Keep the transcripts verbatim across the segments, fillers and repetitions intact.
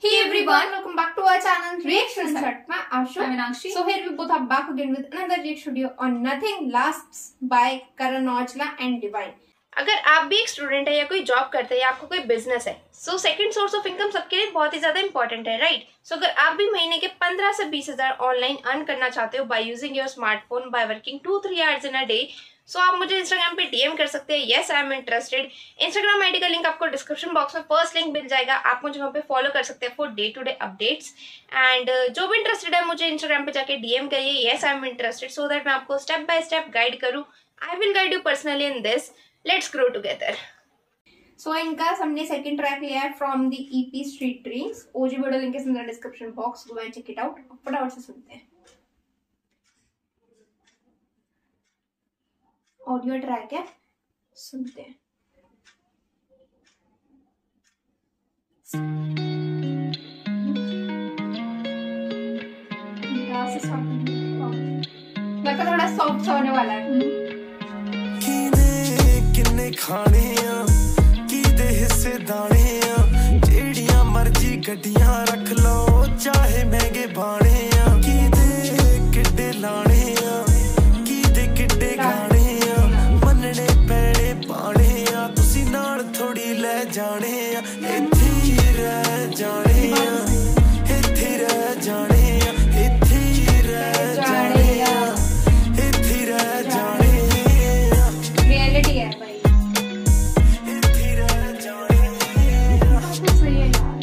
Hey everyone, welcome back to our channel Reaction Chat. मैं आशु, I'm Meenakshi. So here we both are back again with another reaction video on Nothing Lasts by Karan Aujla and Divine. अगर आप भी एक student है या कोई job करते हैं या आपको कोई बिजनेस है, so second source of income सबके लिए बहुत ही ज्यादा इंपॉर्टेंट है, राइट? सो अगर आप भी महीने के पंद्रह से बीस हजार ऑनलाइन अर्न करना चाहते हो by using your smartphone by working two three hours in a day, so आप मुझे इंस्टाग्राम पे डीएम कर सकते हैं. Yes, I am interested. Instagram ID का लिंक आपको डिस्क्रिप्शन बॉक्स में फर्स्ट लिंक मिल जाएगा. आप मुझे वहाँ पे फॉलो कर सकते हैं for day to day updates. And जो भी इंटरेस्टेड है मुझे इंस्टाग्राम पे जाके डीएम करिए. Yes, I am interested, so that मैं आपको स्टेप बाय स्टेप गाइड करूँ. I will guide you personally in this. Let's grow together. So इनका हमने सेकंड ट्रैक लिया है from the EP Street Dreams. OG video link is in the description box. Go and check it out. फटाफट से सुनते हैं. Audio track है, सुनते हैं. लगता थोड़ा सॉफ्ट होने वाला है. किन्ने खाने किदे हिस्से दाने जेड़ियां मर्जी गड्डियां रख लो चाहे महंगे बाणे किदे किड्डे लाने किदे किड्डे गाने मनने पैणे पाने तुसी नाल थोड़ी ले जाने इत्थे ही रह जाने इत्थे रह जाने इत्थे ही रह जाने इत्थे ही रह जाने. रियलिटी है भाई. इत्थे रह जाने सही है यार.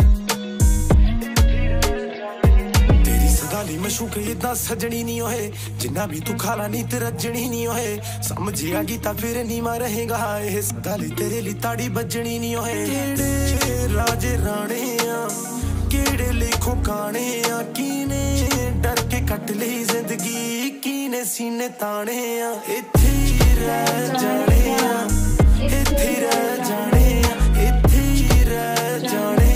तेरी सगाली मशूक इदा सजनी नहीं होए जिन्ना भी तू खाला नी ते रजनी नहीं होए समझ आ गई ता फिर नी मा रहेगा ए सगाली तेरे लिए ताड़ी बजनी नहीं होए. केड़े राजे राणे केड़े लिखो गाने कीने डर के कट ली जिंदगी कीने सीने ताने इत्थे ही रह जाने इत्थे रह जाने इत्थे ही रह जाने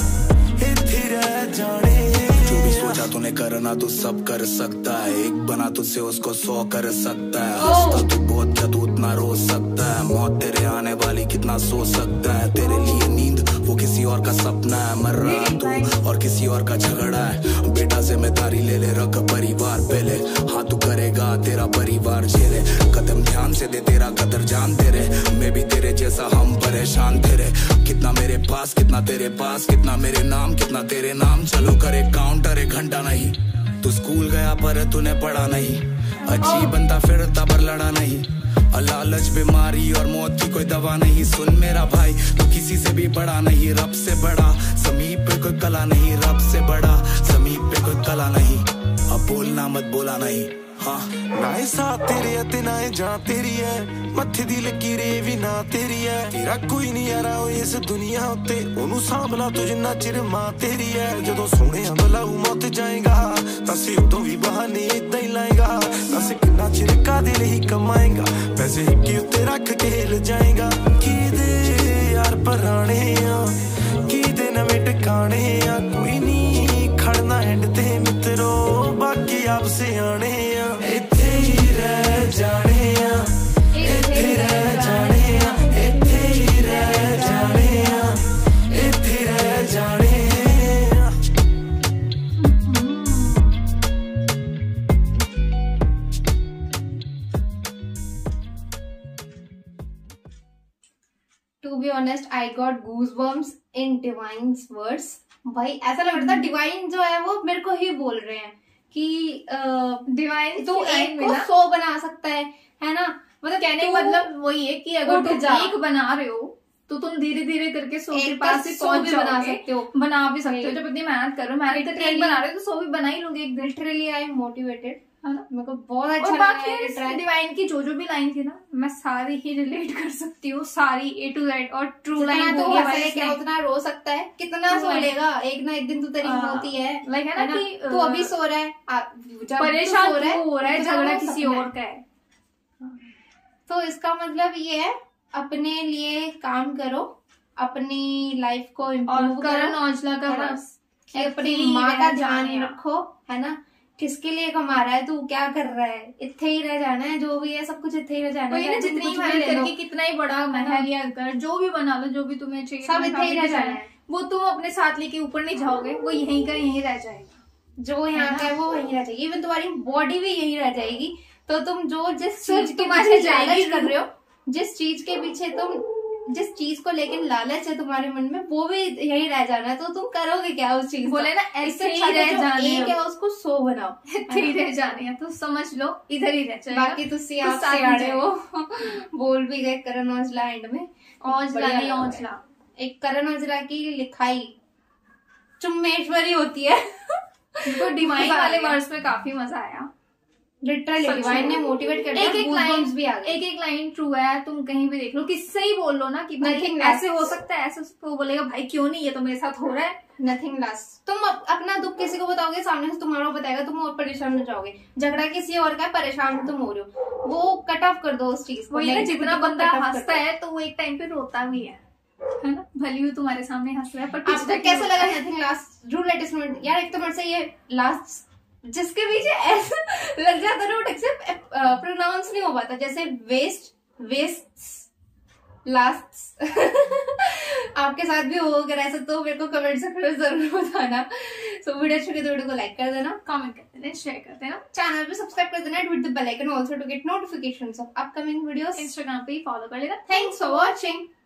इत्थे रह जाने. जो भी सोचा तूने करना तू सब कर सकता है. एक बना तुझसे उसको सौ कर सकता है. हंसता तू बहुत क्या तू उतना रो सकता है. मौत तेरे आने वाली कितना सो सकता है. तेरे लिए नींद वो किसी और का सपना है. मर रहा तू और किसी और का झगड़ा है. बेटा जिम्मेदारी ले ले रख परिवार पहले. हाँ तू करेगा तेरा परिवार झेले. कदम ध्यान से दे तेरा कदर जान तेरे. मैं भी तेरे जैसा हम परेशान तेरे. कितना मेरे पास कितना तेरे पास कितना मेरे नाम कितना तेरे नाम. चलो करे काउंटर एक घंटा नहीं. तू स्कूल गया पर तूने पढ़ा नहीं. अच्छी बनता फिरता पर लड़ा नहीं. लालच बीमारी और मौत की कोई दवा नहीं. सुन मेरा भाई तू किसी से भी बड़ा नहीं. रब से बड़ा समीप पे कोई कला नहीं. रब से बड़ा समीप पे कोई कला नहीं. अब बोलना मत बोला नहीं. हाँ ना साथ तेरे अते ना जान तेरी है. मत्थे दी लकीरे भी ना तेरी है. तेरा कोई नहीं यारा इस दुनिया उत्ते ओनू सांभला तू जिन्ना चिर मां तेरी है. जदों सोहणे बलाऊ मौत जाएगा तसे उदों भी बहाने इदां ही लाएगा. तसे किन्ना चिर कादे लई कमाएगा. पैसे हिक्के उत्ते रख के हिल जाएगा. किदे यार पराने किदे नवें टिकाणे कोई नहीं खड़ना एंड ते मित्रो बाकी आप सियाणे. इत्थे ही रह जाने इत्थे रह जाने इत्थे ही रह जाने इत्थे रह जाने. To be honest, I got goosebumps in Divine's words. भाई ऐसा लग रहा था डिवाइन जो है वो मेरे को ही बोल रहे हैं कि डिवाइन तो एक को सौ बना सकता है, है ना? मतलब कहने का मतलब वही है कि अगर तुम एक बना रहे हो तो तुम धीरे धीरे करके सौ के पास से पहुंच बना सकते हो. बना भी सकते हो जब इतनी मेहनत करो. मेहनत करके एक बना रहे हो तो सौ भी बना ही लोगे एक दिन. Literally I am motivated. मेरे को बहुत अच्छा लगा. डिवाइन की जो जो भी लाइन थी ना मैं सारी ही रिलेट कर सकती हूँ. सारी ए टू जेड. और ट्रू लाइन तो क्या उतना रो सकता है कितना सो लेगा. एक ना एक दिन तो तेरी होती है. लाइक है ना कि तू अभी सो रहा है परेशान हो रहा है झगड़ा किसी और का है. तो इसका मतलब ये है अपने लिए काम करो. अपनी लाइफ को इम्प्रूव करो. करण औजला का बस अपनी माँ का ध्यान रखो, है ना? किसके लिए कमा रहा है तू, क्या कर रहा है, इतने ही रह जाना है, जो भी है सब कुछ इतने ही रह जाना है। जितनी मेहनत करके कितना ही बड़ा महल या घर जो भी बना लो, जो भी तुम्हें चाहिए सब इतने ही रह जाना है। वो तुम अपने साथ लेके ऊपर नहीं जाओगे, वो यहीं का यहीं रह जाएगा। जो यहाँ का है वो वहीं रह जाएगी, इवन तुम्हारी बॉडी भी यहीं रह जाएगी। तो तुम जो जिस चीज के पीछे लालच कर रहे हो, जिस चीज के पीछे तुम जिस चीज को लेकर लालच है तुम्हारे मन में, वो भी यही रह जाना है। तो तुम करोगे क्या उस चीज? बोले ना ऐसे ही रह जाने एक है उसको सौ बनाओ, ही रह जाने हैं तो समझ लो इधर ही रह जाएगा। बाकी तुम सियाड़े हो बोल भी गए करण औजला एंड में। औजला नहीं औजला, एक करण औजला की लिखाई चुम्मेश्वरी होती है। उनको डिवाइन वाले वर्ड्स में काफी मजा आया, लिटरली डिवाइन ने मोटिवेट कर दिया। एक एक लाइन भी आ गई, एक एक लाइन ट्रू है। तुम कहीं भी देख लो, किससे ही बोल लो ना कि Nothing ऐसे हो सकता है, ऐसे वो बोलेगा भाई क्यों नहीं, ये तो मेरे साथ हो रहा है। Nothing last. तुम अप, अपना दुख किसी को बताओगे, सामने से तुम्हारा बताएगा, तुम और परेशान हो जाओगे। झगड़ा किसी और का है, परेशान तुम हो रहे हो, वो कट ऑफ कर दो उस चीज को। वही ना, जितना बंदा हंसता है तो वो एक टाइम पे रोता भी है, है ना। भली हुई तुम्हारे सामने हंस रहा है पर आपको कैसा लगा nothing last rule latest moment? यार एक तो मेरे से ये लास्ट जिसके पीछे ऐसा लग जाता है रूट एक्सेप्ट प्रोनाउंस नहीं हो पाता, जैसे वेस्ट वेस्ट लास्ट आपके साथ भी हो अगर ऐसा तो मेरे को कमेंट सेक्शन में जरूर बताना। सो वीडियो अच्छी लगी तो वीडियो को लाइक कर देना, कमेंट कर देना, शेयर कर देना, चैनल पे सब्सक्राइब कर देना, hit the bell icon also to get notifications of upcoming videos. Instagram पे ही फॉलो कर लेना। Thanks for watching.